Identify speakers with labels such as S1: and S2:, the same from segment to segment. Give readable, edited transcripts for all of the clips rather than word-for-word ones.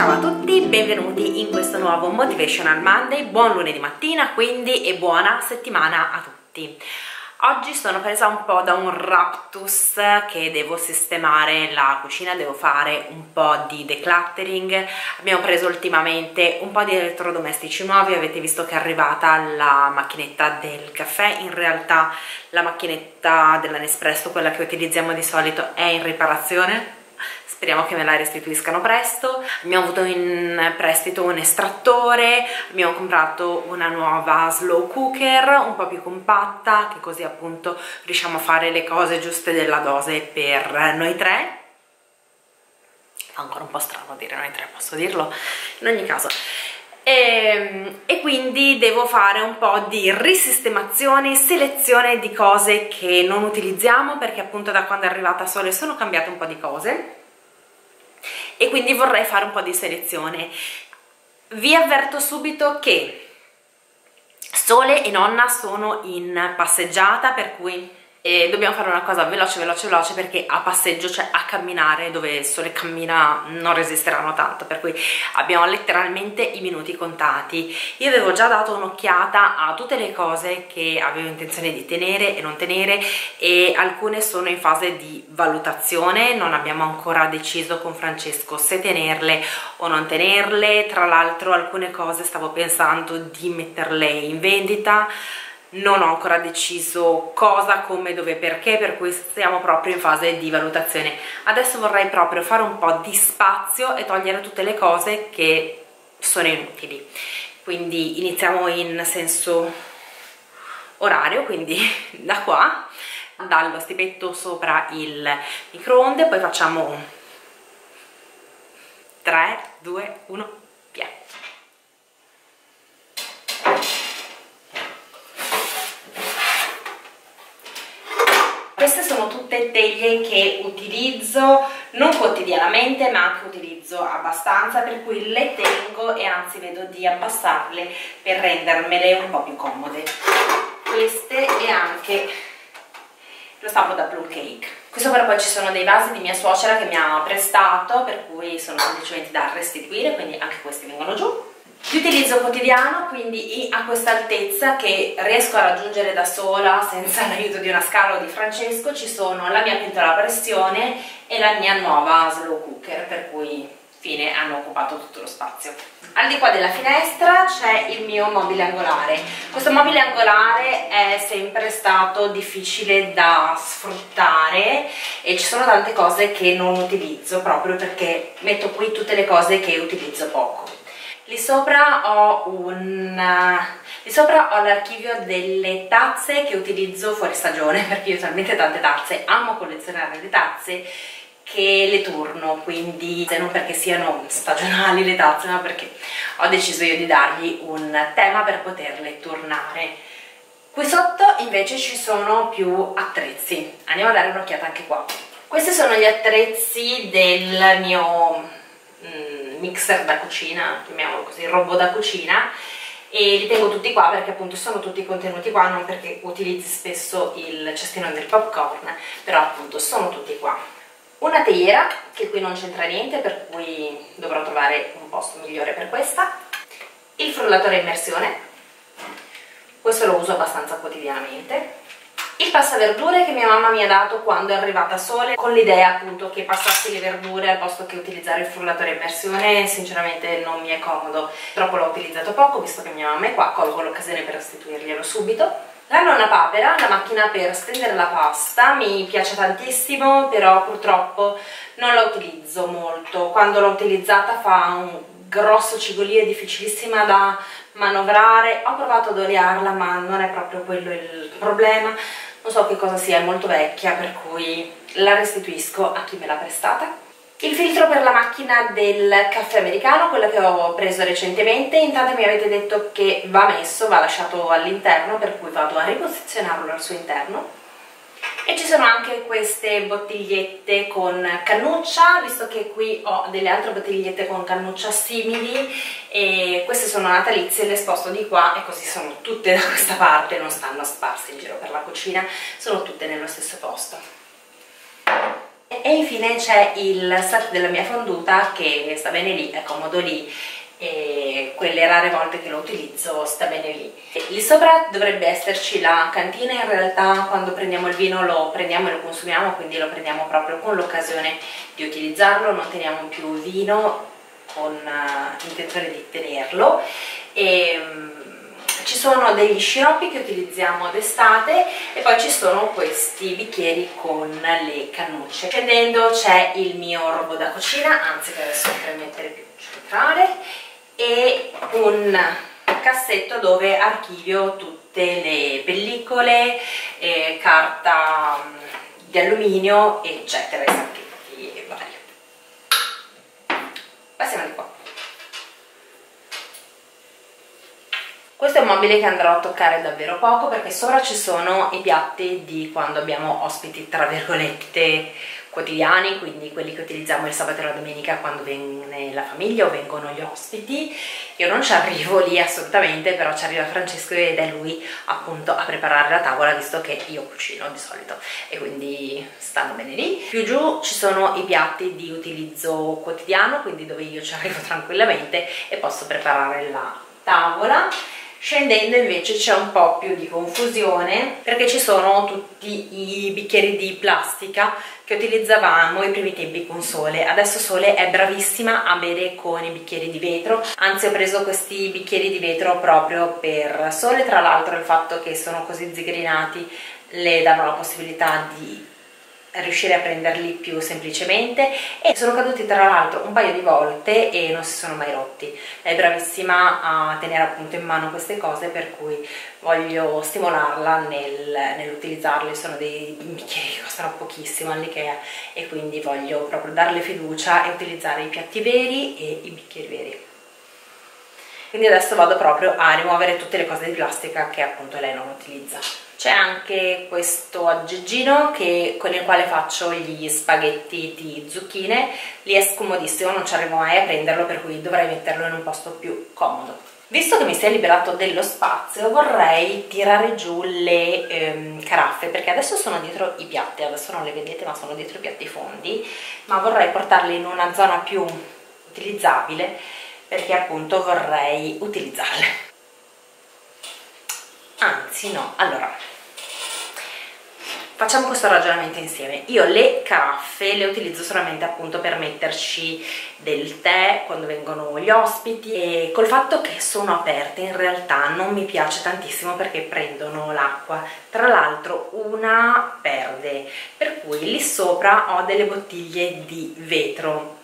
S1: Ciao a tutti, benvenuti in questo nuovo Motivational Monday, buon lunedì mattina quindi e buona settimana a tutti. Oggi sono presa un po' da un raptus che devo sistemare la cucina, devo fare un po' di decluttering. Abbiamo preso ultimamente un po' di elettrodomestici nuovi, avete visto che è arrivata la macchinetta del caffè, in realtà la macchinetta della Nespresso, quella che utilizziamo di solito, è in riparazione. Speriamo che me la restituiscano presto. Abbiamo avuto in prestito un estrattore, abbiamo comprato una nuova slow cooker un po' più compatta, che così appunto riusciamo a fare le cose giuste della dose per noi tre. Fa ancora un po' strano dire noi tre, posso dirlo? In ogni caso. E quindi devo fare un po' di risistemazione, selezione di cose che non utilizziamo, perché appunto da quando è arrivata Sole sono cambiate un po' di cose e quindi vorrei fare un po' di selezione. Vi avverto subito che Sole e nonna sono in passeggiata, per cui dobbiamo fare una cosa veloce perché a passeggio, cioè a camminare, dove Sole cammina non resisteranno tanto, per cui abbiamo letteralmente i minuti contati. Io avevo già dato un'occhiata a tutte le cose che avevo intenzione di tenere e non tenere, e alcune sono in fase di valutazione, non abbiamo ancora deciso con Francesco se tenerle o non tenerle. Tra l'altro alcune cose stavo pensando di metterle in vendita, non ho ancora deciso cosa, come, dove, perché, per cui siamo proprio in fase di valutazione. Adesso vorrei proprio fare un po' di spazio e togliere tutte le cose che sono inutili, quindi iniziamo in senso orario, quindi da qua, dallo stipetto sopra il microonde, poi facciamo 3, 2, 1, via. Queste sono tutte teglie che utilizzo non quotidianamente, ma che utilizzo abbastanza, per cui le tengo e anzi vedo di abbassarle per rendermele un po' più comode. Queste e anche lo stampo da plum cake. Qui sopra poi ci sono dei vasi di mia suocera che mi ha prestato, per cui sono semplicemente da restituire, quindi anche questi vengono giù. Di utilizzo quotidiano, quindi a questa altezza che riesco a raggiungere da sola senza l'aiuto di una scala o di Francesco, ci sono la mia pentola a pressione e la mia nuova slow cooker, per cui fine, hanno occupato tutto lo spazio. Al di qua della finestra c'è il mio mobile angolare. Questo mobile angolare è sempre stato difficile da sfruttare e ci sono tante cose che non utilizzo proprio perché metto qui tutte le cose che utilizzo poco. Lì sopra ho l'archivio delle tazze che utilizzo fuori stagione, perché io ho talmente tante tazze, amo collezionare le tazze, che le turno, quindi non perché siano stagionali le tazze, ma perché ho deciso io di dargli un tema per poterle turnare. Qui sotto invece ci sono più attrezzi, andiamo a dare un'occhiata anche qua. Questi sono gli attrezzi del mio mixer da cucina, chiamiamolo così, il robot da cucina, e li tengo tutti qua perché appunto sono tutti contenuti qua, non perché utilizzi spesso il cestino del popcorn, però appunto sono tutti qua. Una teiera, che qui non c'entra niente, per cui dovrò trovare un posto migliore per questa. Il frullatore a immersione, questo lo uso abbastanza quotidianamente. Il passaverdure che mia mamma mi ha dato quando è arrivata Sole, con l'idea appunto che passassi le verdure al posto che utilizzare il frullatore a immersione. Sinceramente non mi è comodo, troppo l'ho utilizzato poco, visto che mia mamma è qua, colgo l'occasione per restituirglielo subito. La nonna papera, la macchina per stendere la pasta, mi piace tantissimo, però purtroppo non la utilizzo molto. Quando l'ho utilizzata fa un grosso cigolio, è difficilissima da manovrare. Ho provato ad oliarla, ma non è proprio quello il problema. Non so che cosa sia, è molto vecchia, per cui la restituisco a chi me l'ha prestata. Il filtro per la macchina del caffè americano, quello che ho preso recentemente, intanto mi avete detto che va messo, va lasciato all'interno, per cui vado a riposizionarlo al suo interno. E ci sono anche queste bottigliette con cannuccia, visto che qui ho delle altre bottigliette con cannuccia simili, e queste sono natalizie, le sposto di qua e così sono tutte da questa parte, non stanno sparse in giro per la cucina, sono tutte nello stesso posto. E infine c'è il set della mia fonduta che sta bene lì, è comodo lì, e quelle rare volte che lo utilizzo sta bene lì. Lì sopra dovrebbe esserci la cantina, in realtà quando prendiamo il vino lo prendiamo e lo consumiamo, quindi lo prendiamo proprio con l'occasione di utilizzarlo, non teniamo più vino con intenzione di tenerlo. Ci sono degli sciroppi che utilizziamo d'estate e poi ci sono questi bicchieri con le cannucce. Scendendo c'è il mio robot da cucina, anzi che adesso potrei mettere più centrale, e un cassetto dove archivio tutte le pellicole, carta di alluminio eccetera, i sacchetti vari. Passiamo di qua. Questo è un mobile che andrò a toccare davvero poco perché sopra ci sono i piatti di quando abbiamo ospiti tra virgolette quotidiani, quindi quelli che utilizziamo il sabato e la domenica quando viene la famiglia o vengono gli ospiti. Io non ci arrivo lì assolutamente, però ci arriva Francesco ed è lui appunto a preparare la tavola, visto che io cucino di solito e quindi stanno bene lì. Più giù ci sono i piatti di utilizzo quotidiano, quindi dove io ci arrivo tranquillamente e posso preparare la tavola. Scendendo invece c'è un po' più di confusione perché ci sono tutti i bicchieri di plastica che utilizzavamo ai primi tempi con Sole. Adesso Sole è bravissima a bere con i bicchieri di vetro, anzi ho preso questi bicchieri di vetro proprio per Sole. Tra l'altro il fatto che sono così zigrinati le danno la possibilità di riuscire a prenderli più semplicemente, e sono caduti tra l'altro un paio di volte e non si sono mai rotti. È bravissima a tenere appunto in mano queste cose, per cui voglio stimolarla nell'utilizzarli. Sono dei bicchieri che costano pochissimo all'Ikea e quindi voglio proprio darle fiducia e utilizzare i piatti veri e i bicchieri veri. Quindi adesso vado proprio a rimuovere tutte le cose di plastica che appunto lei non utilizza. C'è anche questo aggeggino con il quale faccio gli spaghetti di zucchine. Lì è scomodissimo, non ci arrivo mai a prenderlo, per cui dovrei metterlo in un posto più comodo. Visto che mi si è liberato dello spazio, vorrei tirare giù le caraffe, perché adesso sono dietro i piatti, adesso non le vedete ma sono dietro i piatti fondi, ma vorrei portarle in una zona più utilizzabile perché appunto vorrei utilizzarle. Anzi no, allora facciamo questo ragionamento insieme. Io le caraffe le utilizzo solamente appunto per metterci del tè quando vengono gli ospiti, e col fatto che sono aperte in realtà non mi piace tantissimo perché prendono l'acqua. Tra l'altro una perde, per cui lì sopra ho delle bottiglie di vetro.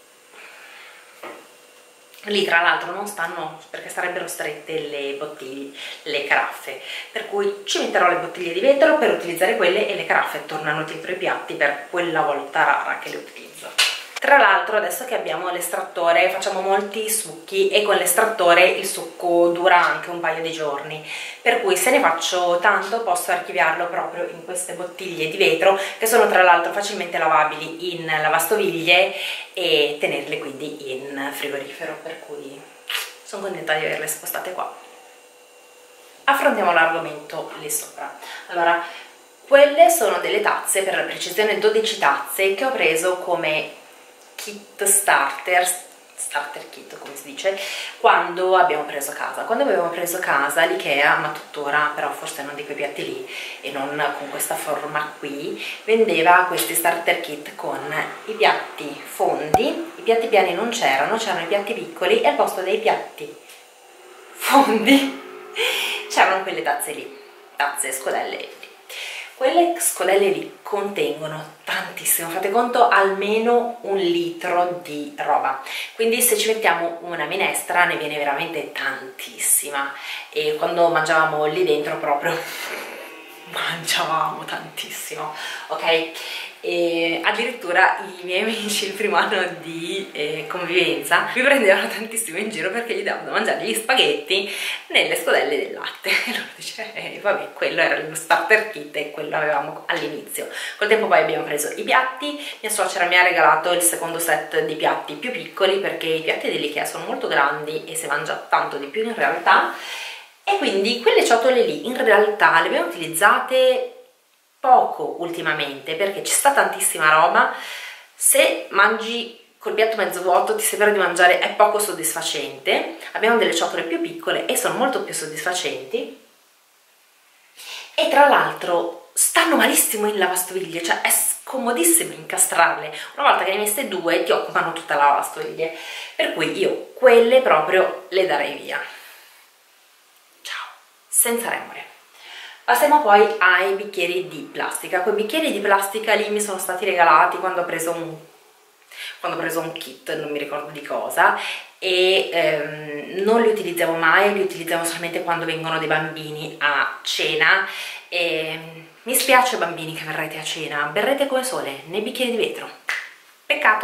S1: Lì tra l'altro non stanno, perché sarebbero strette le bottiglie, le caraffe, per cui ci metterò le bottiglie di vetro per utilizzare quelle e le caraffe tornano dietro i piatti per quella volta rara che le utilizzo. Tra l'altro adesso che abbiamo l'estrattore facciamo molti succhi e con l'estrattore il succo dura anche un paio di giorni, per cui se ne faccio tanto posso archiviarlo proprio in queste bottiglie di vetro che sono tra l'altro facilmente lavabili in lavastoviglie e tenerle quindi in frigorifero, per cui sono contenta di averle spostate qua. Affrontiamo l'argomento lì sopra. Allora, quelle sono delle tazze, per la precisione 12 tazze che ho preso come kit starter kit come si dice, quando abbiamo preso casa. Quando abbiamo preso casa l'Ikea, ma tuttora, però forse non di quei piatti lì e non con questa forma qui, vendeva questi starter kit con i piatti fondi. I piatti piani non c'erano i piatti piccoli, e al posto dei piatti fondi c'erano quelle tazze lì, tazze scodelle. Quelle scodelle lì contengono tantissimo, fate conto almeno 1 litro di roba, quindi se ci mettiamo una minestra ne viene veramente tantissima, e quando mangiavamo lì dentro proprio mangiavamo tantissimo, ok? E addirittura i miei amici il primo anno di convivenza mi prendevano tantissimo in giro perché gli davano da mangiare gli spaghetti nelle scodelle del latte e loro dicevano vabbè, quello era lo starter kit e quello avevamo all'inizio. Col tempo poi abbiamo preso i piatti, mia suocera mi ha regalato il secondo set di piatti più piccoli perché i piatti dell'Ikea sono molto grandi e si mangia tanto di più in realtà, e quindi quelle ciotole lì in realtà le abbiamo utilizzate poco ultimamente perché ci sta tantissima roba. Se mangi col piatto mezzo vuoto ti sembra di mangiare, è poco soddisfacente. Abbiamo delle ciotole più piccole e sono molto più soddisfacenti, e tra l'altro stanno malissimo in lavastoviglie, cioè è scomodissimo incastrarle. Una volta che ne hai messe due ti occupano tutta la lavastoviglie, per cui io quelle proprio le darei via, ciao, senza remore. Passiamo poi ai bicchieri di plastica. Quei bicchieri di plastica lì mi sono stati regalati quando ho preso un kit, non mi ricordo di cosa, e non li utilizzavo mai, li utilizzavo solamente quando vengono dei bambini a cena. E mi spiace bambini che verrete a cena, berrete come sole nei bicchieri di vetro, peccato.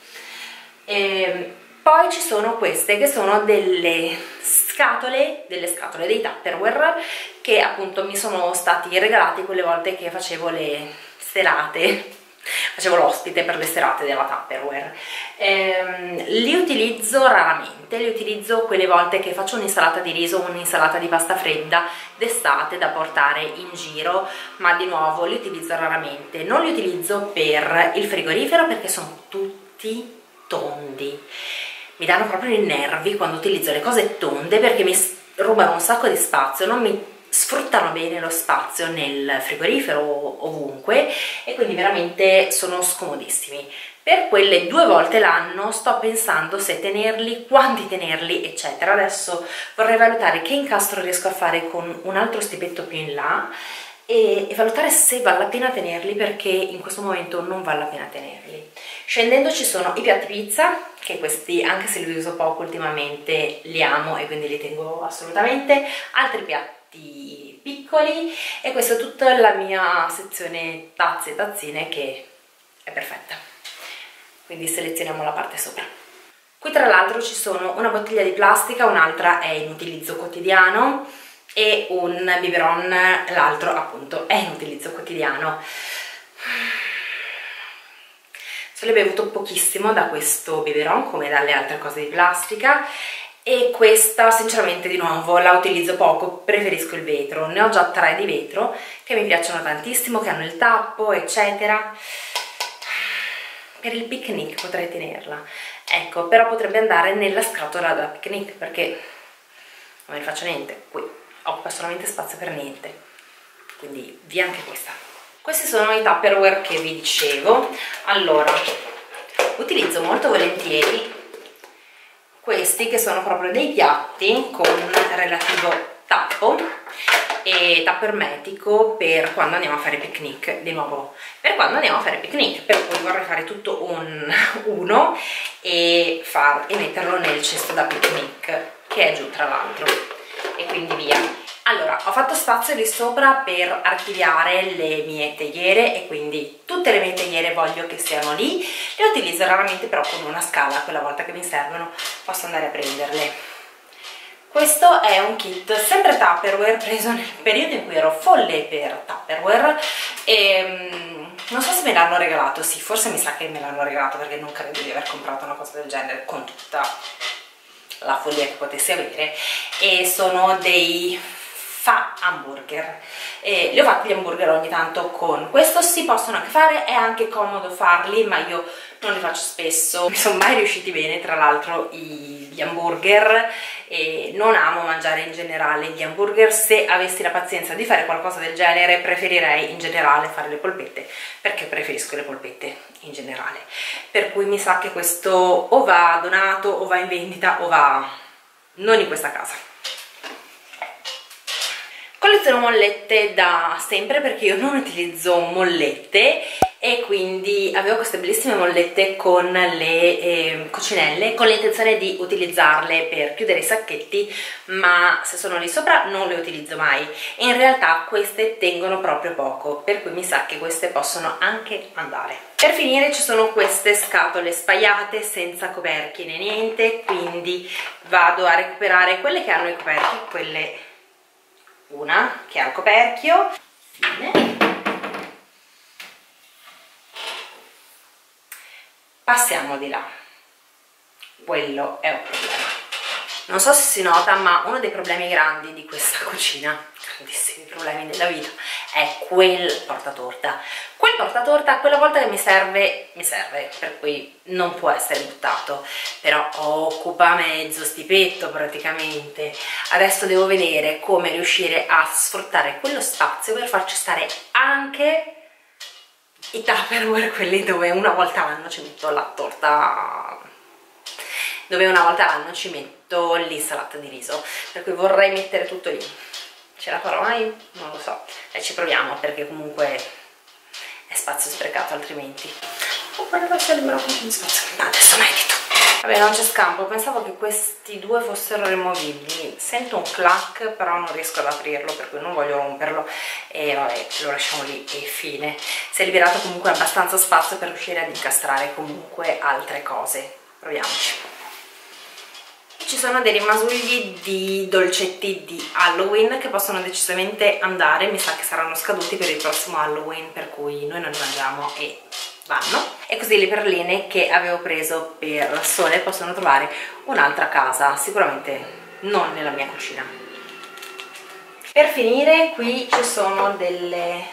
S1: Poi ci sono queste che sono delle scatole dei Tupperware che appunto mi sono stati regalati quelle volte che facevo le serate, facevo l'ospite per le serate della Tupperware. Li utilizzo raramente, li utilizzo quelle volte che faccio un'insalata di riso o un'insalata di pasta fredda d'estate da portare in giro, ma di nuovo li utilizzo raramente. Non li utilizzo per il frigorifero perché sono tutti tondi, mi danno proprio i nervi quando utilizzo le cose tonde perché mi rubano un sacco di spazio, non mi sfruttano bene lo spazio nel frigorifero o ovunque, e quindi veramente sono scomodissimi. Per quelle 2 volte l'anno sto pensando se tenerli, quanti tenerli, eccetera. Adesso vorrei valutare che incastro riesco a fare con un altro stipetto più in là e valutare se vale la pena tenerli, perché in questo momento non vale la pena tenerli. Scendendo ci sono i piatti pizza, che questi, anche se li uso poco ultimamente, li amo e quindi li tengo assolutamente. Altri piatti piccoli, e questa è tutta la mia sezione tazze e tazzine che è perfetta, quindi selezioniamo la parte sopra. Qui tra l'altro ci sono una bottiglia di plastica, un'altra è in utilizzo quotidiano, e un biberon, l'altro appunto è in utilizzo quotidiano. Se l'ho bevuto pochissimo da questo biberon come dalle altre cose di plastica, e questa sinceramente di nuovo la utilizzo poco, preferisco il vetro. Ne ho già 3 di vetro che mi piacciono tantissimo, che hanno il tappo eccetera. Per il picnic potrei tenerla, ecco, però potrebbe andare nella scatola da picnic perché non ne faccio niente, qui occupa solamente spazio per niente, quindi via anche questa. Questi sono i Tupperware che vi dicevo. Allora, utilizzo molto volentieri questi che sono proprio dei piatti con relativo tappo e tappo ermetico per quando andiamo a fare picnic, di nuovo per quando andiamo a fare picnic, per cui vorrei fare tutto uno e metterlo nel cesto da picnic che è giù tra l'altro, e quindi via. Allora, ho fatto spazio lì sopra per archiviare le mie teiere, e quindi tutte le mie teiere voglio che siano lì. Le utilizzo raramente, però con una scala, quella volta che mi servono posso andare a prenderle. Questo è un kit sempre Tupperware, preso nel periodo in cui ero folle per Tupperware, e non so se me l'hanno regalato, sì, forse mi sa che me l'hanno regalato perché non credo di aver comprato una cosa del genere con tutta la follia che potessi avere, e sono dei hamburger. Li ho fatti gli hamburger ogni tanto con questo, si possono anche fare, è anche comodo farli, ma io non li faccio spesso, mi sono mai riusciti bene tra l'altro gli hamburger, e non amo mangiare in generale gli hamburger. Se avessi la pazienza di fare qualcosa del genere preferirei in generale fare le polpette, perché preferisco le polpette in generale, per cui mi sa che questo o va donato o va in vendita o va non in questa casa. Colleziono mollette da sempre perché io non utilizzo mollette, e quindi avevo queste bellissime mollette con le coccinelle, con l'intenzione di utilizzarle per chiudere i sacchetti, ma se sono lì sopra non le utilizzo mai, e in realtà queste tengono proprio poco, per cui mi sa che queste possono anche andare. Per finire ci sono queste scatole spaiate senza coperchi né niente, quindi vado a recuperare quelle che hanno i coperchi, quelle, una che ha il coperchio, fine. Passiamo di là, quello è un problema. Non so se si nota, ma uno dei problemi grandi di questa cucina, grandissimi problemi della vita, è quel portatorta. Quel portatorta quella volta che mi serve, per cui non può essere buttato, però occupa mezzo stipetto praticamente. Adesso devo vedere come riuscire a sfruttare quello spazio per farci stare anche i Tupperware, quelli dove una volta all'anno ci metto la torta, dove una volta all'anno ci metto l'insalata di riso, per cui vorrei mettere tutto lì. Ce la farò mai? Non lo so, e ci proviamo, perché comunque è spazio sprecato altrimenti. Potrebbe essere libero con di spazio. Adesso medito. Vabbè, non c'è scampo, pensavo che questi due fossero rimovibili. Sento un clack, però non riesco ad aprirlo, per cui non voglio romperlo e vabbè, lo lasciamo lì e fine. Si è liberato comunque abbastanza spazio per riuscire ad incastrare comunque altre cose. Proviamoci. Ci sono dei rimasugli di dolcetti di Halloween che possono decisamente andare, mi sa che saranno scaduti per il prossimo Halloween, per cui noi non li mangiamo e vanno. E così le perline che avevo preso per Sole possono trovare un'altra casa, sicuramente non nella mia cucina. Per finire, qui ci sono delle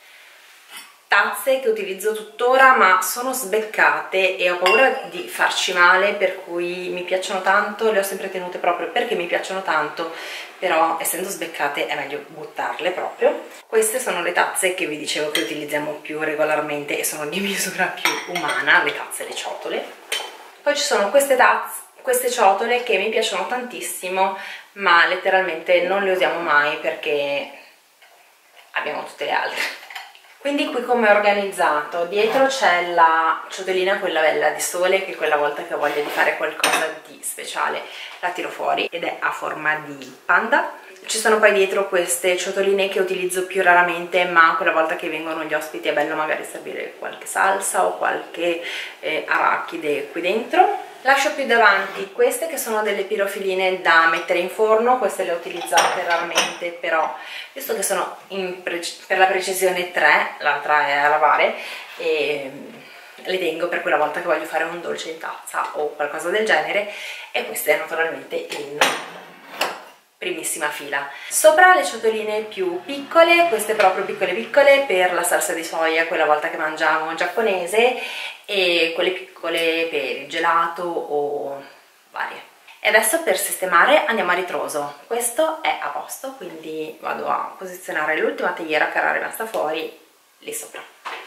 S1: tazze che utilizzo tuttora, ma sono sbeccate e ho paura di farci male, per cui mi piacciono tanto, le ho sempre tenute proprio perché mi piacciono tanto, però essendo sbeccate è meglio buttarle proprio. Queste sono le tazze che vi dicevo che utilizziamo più regolarmente e sono di misura più umana, le tazze e le ciotole. Poi ci sono queste tazze, queste ciotole che mi piacciono tantissimo, ma letteralmente non le usiamo mai perché abbiamo tutte le altre. Quindi qui come è organizzato, dietro c'è la ciotolina, quella bella di Sole, che quella volta che ho voglia di fare qualcosa di speciale la tiro fuori ed è a forma di panda. Ci sono poi dietro queste ciotoline che utilizzo più raramente, ma quella volta che vengono gli ospiti è bello magari servire qualche salsa o qualche arachide qui dentro. Lascio più davanti queste che sono delle pirofiline da mettere in forno, queste le ho utilizzate raramente, però visto che sono per la precisione 3, l'altra è a lavare, e le tengo per quella volta che voglio fare un dolce in tazza o qualcosa del genere, e queste naturalmente in primissima fila. Sopra le ciotoline più piccole, queste proprio piccole piccole per la salsa di soia, quella volta che mangiamo giapponese, e quelle piccole per il gelato o varie. E adesso per sistemare andiamo a ritroso. Questo è a posto, quindi vado a posizionare l'ultima teiera che era rimasta fuori lì sopra.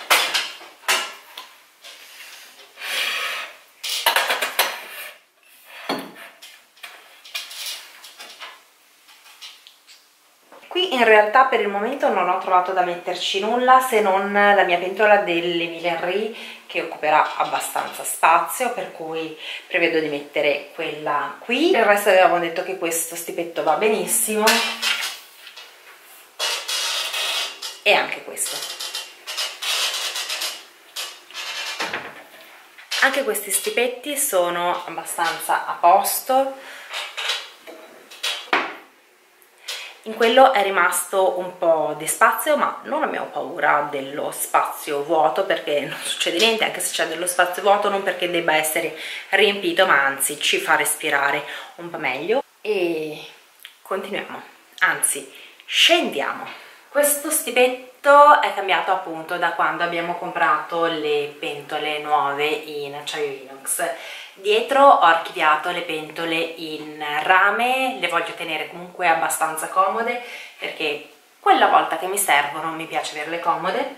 S1: Qui in realtà per il momento non ho trovato da metterci nulla, se non la mia pentola dell'Emile Henry, che occuperà abbastanza spazio, per cui prevedo di mettere quella qui. Per il resto avevamo detto che questo stipetto va benissimo, e anche questo. Anche questi stipetti sono abbastanza a posto. In quello è rimasto un po' di spazio, ma non abbiamo paura dello spazio vuoto, perché non succede niente, anche se c'è dello spazio vuoto, non perché debba essere riempito, ma anzi ci fa respirare un po' meglio. E continuiamo, anzi scendiamo. Questo stipetto è cambiato appunto da quando abbiamo comprato le pentole nuove in acciaio inox. Dietro ho archiviato le pentole in rame, le voglio tenere comunque abbastanza comode, perché quella volta che mi servono mi piace averle comode.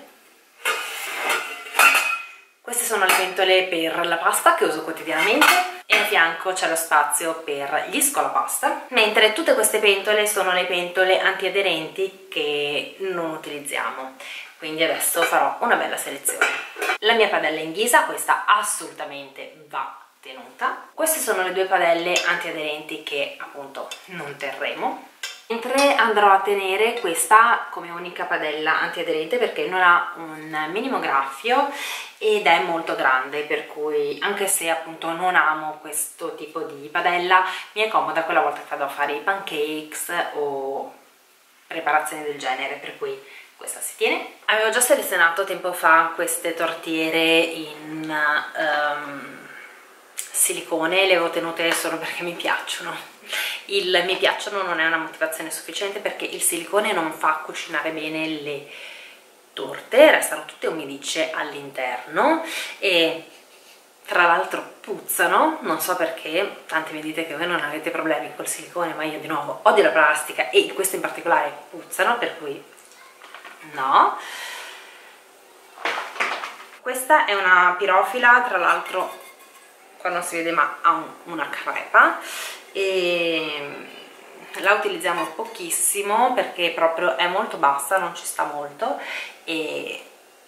S1: Queste sono le pentole per la pasta che uso quotidianamente, e a fianco c'è lo spazio per gli scolapasta, mentre tutte queste pentole sono le pentole antiaderenti che non utilizziamo. Quindi adesso farò una bella selezione. La mia padella in ghisa, questa assolutamente va tenuta. Queste sono le due padelle antiaderenti che appunto non terremo, mentre andrò a tenere questa come unica padella antiaderente perché non ha un minimo graffio ed è molto grande, per cui anche se appunto non amo questo tipo di padella, mi è comoda quella volta che vado a fare i pancakes o preparazioni del genere, per cui questa si tiene. Avevo già selezionato tempo fa queste tortiere in silicone, le avevo tenute solo perché mi piacciono, Il mi piacciono non è una motivazione sufficiente, perché il silicone non fa cucinare bene le torte, restano tutte umidicce all'interno e tra l'altro puzzano, non so perché, tanti mi dite che voi non avete problemi col silicone, ma io di nuovo odio la plastica e queste in particolare puzzano, per cui no. Questa è una pirofila, tra l'altro qua non si vede ma ha una crepa e la utilizziamo pochissimo perché proprio è molto bassa, non ci sta molto, e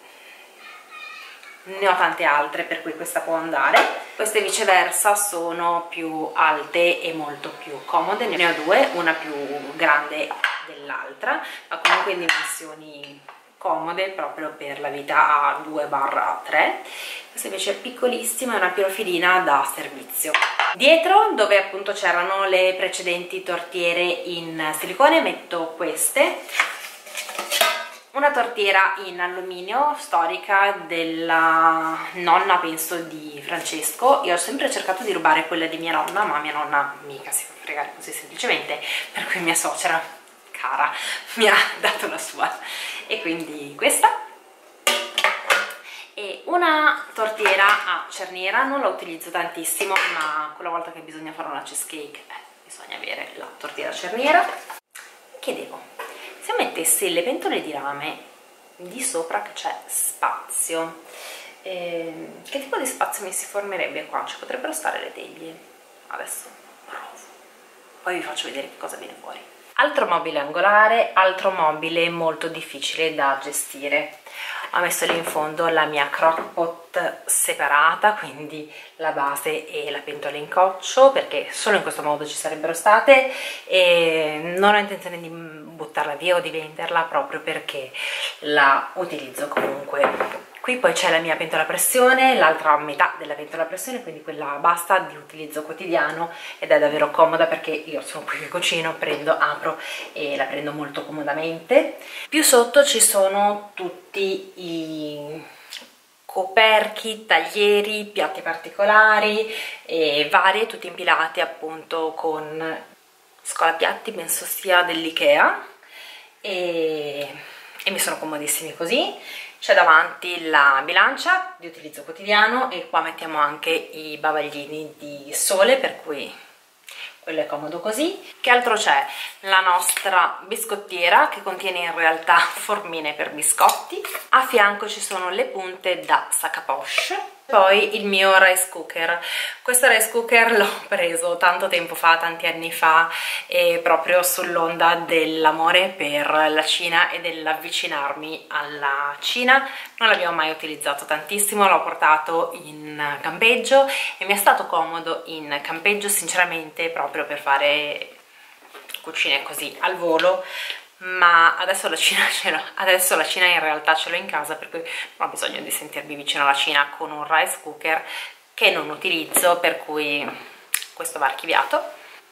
S1: ne ho tante altre per cui questa può andare. Queste viceversa sono più alte e molto più comode, ne ho due, una più grande dell'altra, ma comunque in dimensioni comode proprio per la vita A2/3. Questa invece è piccolissima, è una pirofilina da servizio. Dietro, dove appunto c'erano le precedenti tortiere in silicone, metto queste. Una tortiera in alluminio storica della nonna, penso, di Francesco. Io ho sempre cercato di rubare quella di mia nonna, ma mia nonna mica si fa fregare così semplicemente, per cui mia suocera cara mi ha dato la sua, e quindi questa. E una tortiera a cerniera, non la utilizzo tantissimo, ma quella volta che bisogna fare una cheesecake bisogna avere la tortiera a cerniera. Chiedevo, se mettessi le pentole di rame di sopra che c'è spazio, che tipo di spazio mi si formerebbe qua? Ci potrebbero stare le teglie? Adesso provo, poi vi faccio vedere che cosa viene fuori. Altro mobile angolare, altro mobile molto difficile da gestire. Ho messo lì in fondo la mia crock pot separata, quindi la base e la pentola in coccio, perché solo in questo modo ci sarebbero state, e non ho intenzione di buttarla via o di venderla, proprio perché la utilizzo comunque. Qui poi c'è la mia pentola a pressione, l'altra metà della pentola a pressione, quindi quella basta, di utilizzo quotidiano, ed è davvero comoda perché io sono qui che cucino, prendo, apro e la prendo molto comodamente. Più sotto ci sono tutti i coperchi, taglieri, piatti particolari e varie, tutti impilati appunto con scolapiatti, penso sia dell'Ikea, e mi sono comodissimi così. C'è davanti la bilancia di utilizzo quotidiano e qua mettiamo anche i bavaglini di sole, per cui quello è comodo così. Che altro c'è? La nostra biscottiera, che contiene in realtà formine per biscotti. A fianco ci sono le punte da sac à poche. Poi il mio rice cooker. Questo rice cooker l'ho preso tanto tempo fa, tanti anni fa, e proprio sull'onda dell'amore per la Cina e dell'avvicinarmi alla Cina. Non l'abbiamo mai utilizzato tantissimo, l'ho portato in campeggio e mi è stato comodo in campeggio, sinceramente, proprio per fare cucine così al volo. Ma adesso la Cina ce l'ho, adesso la Cina in realtà ce l'ho in casa, per cui non ho bisogno di sentirmi vicino alla Cina con un rice cooker che non utilizzo, per cui questo va archiviato.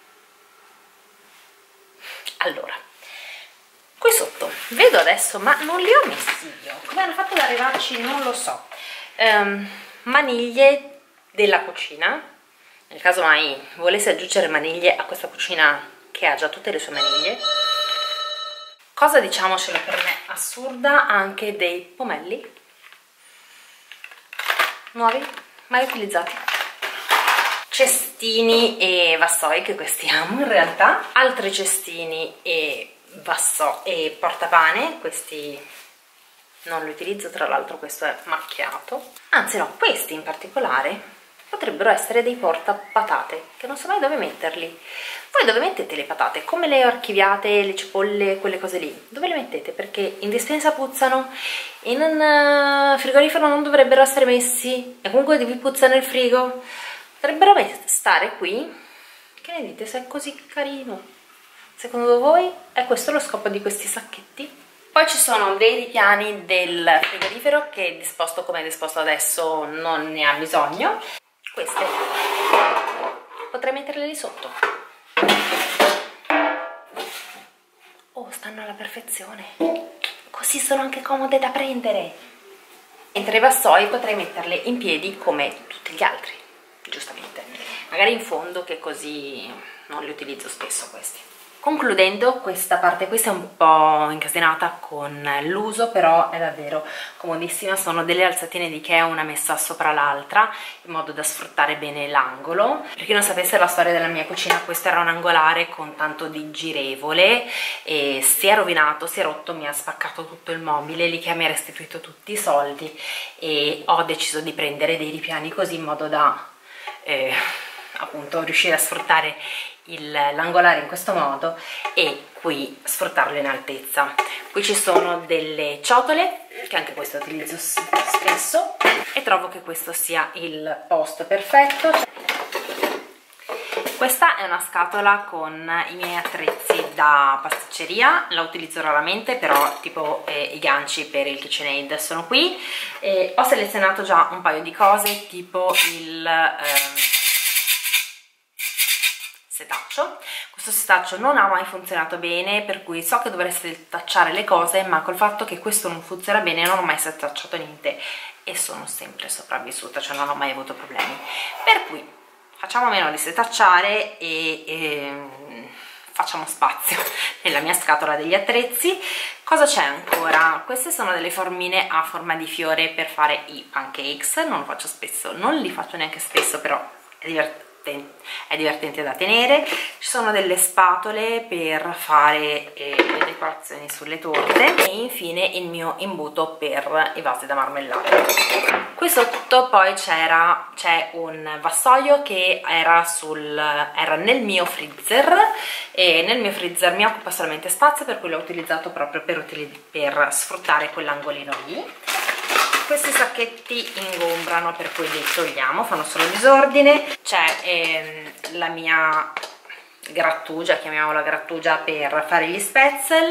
S1: Allora, qui sotto vedo adesso, ma non li ho messi io, come hanno fatto ad arrivarci non lo so, maniglie della cucina, nel caso mai volessi aggiungere maniglie a questa cucina che ha già tutte le sue maniglie. Cosa, diciamocelo, per me assurda, anche dei pomelli nuovi, mai utilizzati. Cestini e vassoi, che questi amo in realtà. Altri cestini e vassoi e portapane, questi non li utilizzo, tra l'altro questo è macchiato. Anzi no, questi in particolare potrebbero essere dei portapatate, che non so mai dove metterli. Voi dove mettete le patate? Come le archiviate, le cipolle, quelle cose lì? Dove le mettete? Perché in dispensa puzzano, in un frigorifero non dovrebbero essere messi, e comunque vi puzza nel frigo. Dovrebbero stare qui. Che ne dite, se è così carino? Secondo voi è questo lo scopo di questi sacchetti? Poi ci sono dei ripiani del frigorifero che, disposto come è disposto adesso, non ne ha bisogno. Queste potrei metterle lì sotto. Oh, stanno alla perfezione, così sono anche comode da prendere. Mentre i vassoi potrei metterle in piedi come tutti gli altri, giustamente, magari in fondo, che così non li utilizzo spesso questi. Concludendo, questa parte qui si è un po' incasinata con l'uso, però è davvero comodissima. Sono delle alzatine di Ikea, una messa sopra l'altra, in modo da sfruttare bene l'angolo. Per chi non sapesse la storia della mia cucina, questo era un angolare con tanto di girevole e si è rovinato, si è rotto, mi ha spaccato tutto il mobile, l'Ikea mi ha restituito tutti i soldi e ho deciso di prendere dei ripiani così, in modo da appunto riuscire a sfruttare l'angolare in questo modo e qui sfruttarlo in altezza. Qui ci sono delle ciotole che anche questo utilizzo spesso e trovo che questo sia il posto perfetto. Questa è una scatola con i miei attrezzi da pasticceria, la utilizzo raramente, però tipo i ganci per il KitchenAid sono qui. Ho selezionato già un paio di cose, tipo il setaccio. Questo setaccio non ha mai funzionato bene, per cui so che dovreste setacciare le cose, ma col fatto che questo non funziona bene non ho mai setacciato niente e sono sempre sopravvissuta, cioè non ho mai avuto problemi. Per cui facciamo a meno di setacciare e facciamo spazio nella mia scatola degli attrezzi. Cosa c'è ancora? Queste sono delle formine a forma di fiore per fare i pancakes, non lo faccio spesso, non li faccio neanche spesso, però è divertente da tenere. Ci sono delle spatole per fare le decorazioni sulle torte e infine il mio imbuto per i vasi da marmellata. Qui sotto poi c'è un vassoio che era nel mio freezer e nel mio freezer mi occupa solamente spazio, per cui l'ho utilizzato proprio per sfruttare quell'angolino lì. Questi sacchetti ingombrano, per cui li togliamo, fanno solo disordine. C'è la mia grattugia, chiamiamola grattugia, per fare gli spetzel,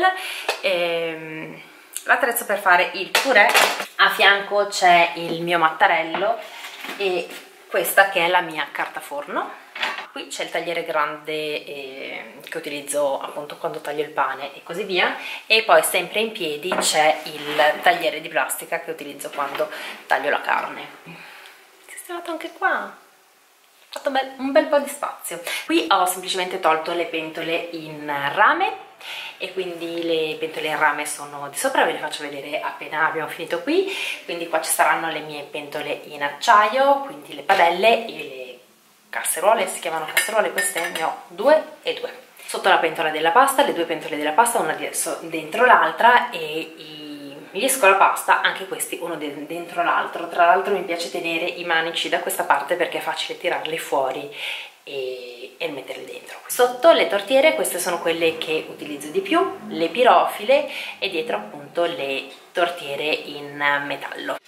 S1: l'attrezzo per fare il purè. A fianco c'è il mio mattarello e questa che è la mia carta forno. Qui c'è il tagliere grande che utilizzo appunto quando taglio il pane e così via, e poi sempre in piedi c'è il tagliere di plastica che utilizzo quando taglio la carne. Sistemato anche qua, ho fatto un bel po' di spazio. Qui ho semplicemente tolto le pentole in rame e quindi le pentole in rame sono di sopra, ve le faccio vedere appena abbiamo finito qui. Quindi qua ci saranno le mie pentole in acciaio, quindi le padelle e le casseruole, si chiamano casseruole queste, ne ho 2 e 2. Sotto la pentola della pasta, le 2 pentole della pasta, una dentro l'altra, e gli scolapasta, anche questi uno dentro l'altro. Tra l'altro mi piace tenere i manici da questa parte perché è facile tirarli fuori e metterli dentro. Sotto le tortiere, queste sono quelle che utilizzo di più, le pirofile, e dietro appunto le tortiere in metallo.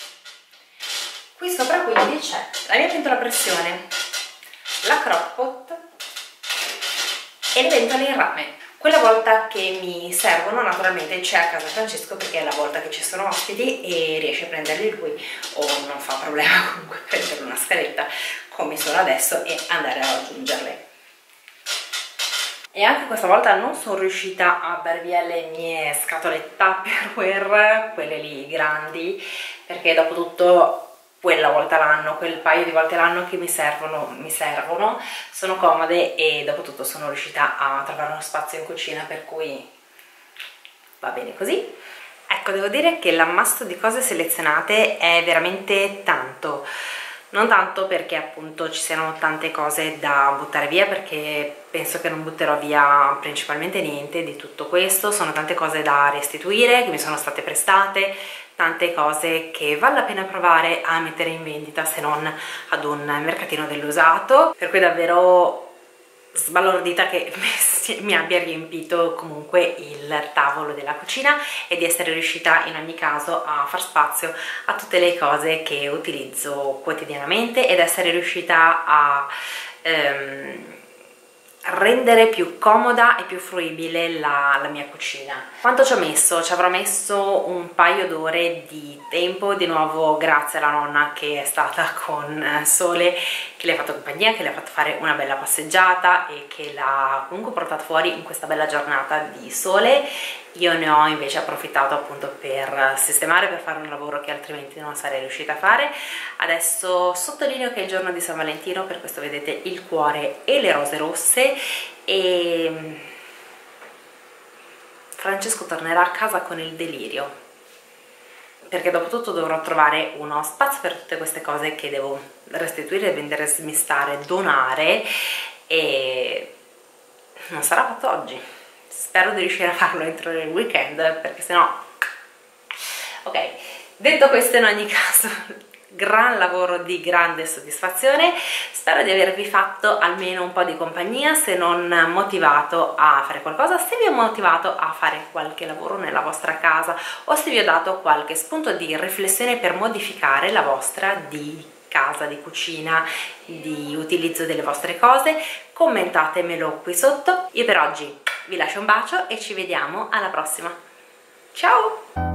S1: Qui sopra quindi c'è la mia pentola a pressione, la crock pot e le pentole in rame. Quella volta che mi servono, naturalmente c'è a casa Francesco, perché è la volta che ci sono ospiti e riesce a prenderli lui, o non fa problema comunque prendere una scaletta come sono adesso e andare a raggiungerle. E anche questa volta non sono riuscita a dar via le mie scatole Tupperware, quelle lì grandi, perché dopo tutto quella volta l'anno, quel paio di volte l'anno che mi servono, sono comode e dopo tutto sono riuscita a trovare uno spazio in cucina, per cui va bene così. Ecco, devo dire che l'ammasso di cose selezionate è veramente tanto. Non tanto perché appunto ci siano tante cose da buttare via, perché penso che non butterò via principalmente niente di tutto questo. Sono tante cose da restituire che mi sono state prestate, tante cose che vale la pena provare a mettere in vendita, se non ad un mercatino dell'usato, per cui davvero sbalordita che mi abbia riempito comunque il tavolo della cucina e di essere riuscita in ogni caso a far spazio a tutte le cose che utilizzo quotidianamente ed essere riuscita a rendere più comoda e più fruibile la mia cucina. Quanto ci ho messo? Ci avrò messo un paio d'ore di tempo, di nuovo grazie alla nonna che è stata con Sole, che le ha fatto compagnia, che le ha fatto fare una bella passeggiata e che l'ha comunque portato fuori in questa bella giornata di sole, io ne ho invece approfittato appunto per sistemare, per fare un lavoro che altrimenti non sarei riuscita a fare. Adesso sottolineo che è il giorno di San Valentino, per questo vedete il cuore e le rose rosse, e Francesco tornerà a casa con il delirio, perché dopo tutto dovrò trovare uno spazio per tutte queste cose che devo restituire, vendere, smistare, donare, e non sarà fatto oggi. Spero di riuscire a farlo entro il weekend, perché sennò... Ok, detto questo, in ogni caso gran lavoro di grande soddisfazione. Spero di avervi fatto almeno un po' di compagnia, se non motivato a fare qualcosa, se vi ho motivato a fare qualche lavoro nella vostra casa, o se vi ho dato qualche spunto di riflessione per modificare la vostra di casa, di cucina, di utilizzo delle vostre cose. Commentatemelo qui sotto. Io per oggi vi lascio un bacio e ci vediamo alla prossima. Ciao!